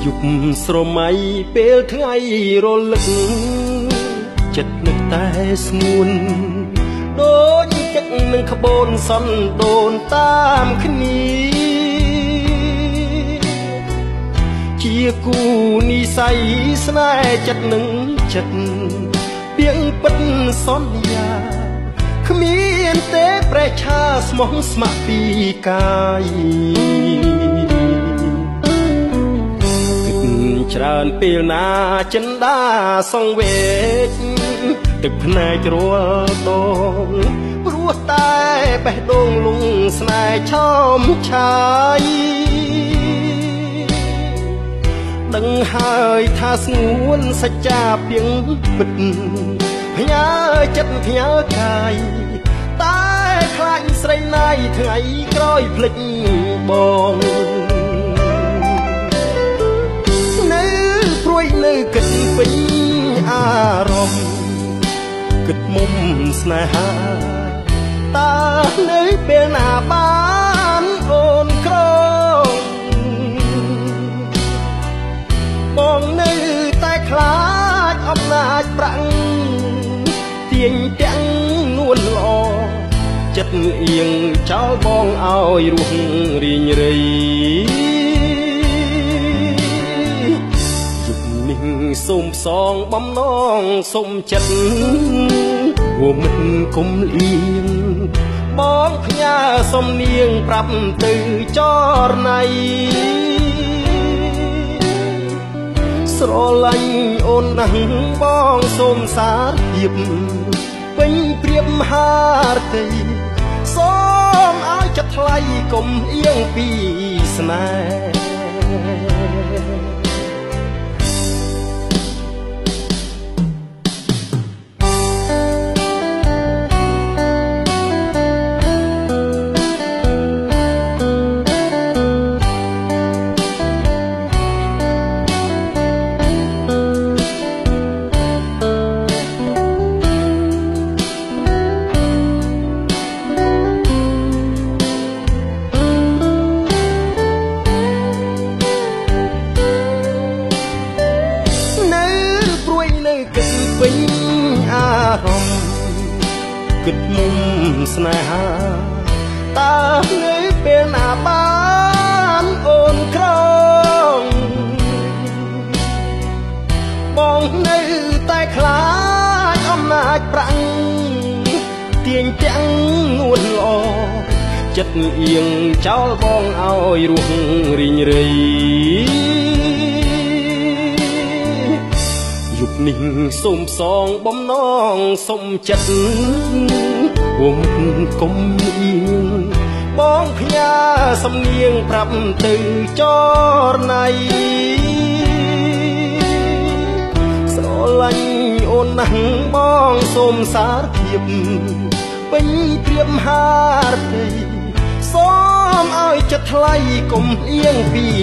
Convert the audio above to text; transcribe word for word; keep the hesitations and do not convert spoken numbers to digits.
ยุบស្រមៃពេលថ្ងៃរលឹកចិត្តនឹកតែស្ងួនដូចទឹកនឹងក្បូនសន្ដូនតាមគ្នាជាគូនិស័យស្នេហ៍ចិត្តនឹងចិត្តពាក្យពិតសន្យាគ្មានទេប្រេះឆាស្មោះស្ម័គ្រពីកាយច្រើនពេលណាចិន្តាសងវេកទឹកភ្នែករួលដងព្រោះតែបេះដូងលងស្នេហ៍ឆោមឆាយដឹងហើយថាស្ងួនសច្ចាពីងពិតផ្ញើចិត្តផ្ញើកាយតែខ្លាចស្រីណាយថ្ងៃក្រោយភ្លេចបងនៅព្រួយនៅគិតពេញអារម្មណ៍គិតមុំស្នេហាតើនៅពេលណាបានអូនក្របងនៅតែខ្លាចអំណាចប្រាំងទាញទាំងនួនល្អចិត្តអៀងចោលបងឲ្យរស់រីងរៃជុំនេះសូមផ្សងបំណងសូមចិត្តហួមិនគុំលៀងបងផ្ញើសំនៀងប្រាប់ទៅចរណៃស្រឡាញ់អូនណាស់បងសូមសារភាពពេញព្រៀបមហារតីសូមឲ្យចិត្តថ្លៃកុំអៀងពីស្នេហ៍ពេញអារម្មណ៍គិតមុំស្នេហាតើនៅពេលណាបានអូនក្រងបងនៅតែខ្លាចអំណាចប្រាំងទាញទាំងនួនល្អចិត្តអៀងចោលបងឲ្យរស់រីងរៃយប់នេះសូមផ្សងបំណងសូមចិត្តហួមិនគុំអៀងបងផ្ញើសំនៀងប្រាប់ទៅចរណៃស្រឡាញ់អូនណាស់បងសូមសារភាពពេញព្រៀបមហារតីសូមឲ្យចិត្តថ្លៃកុំអៀងពី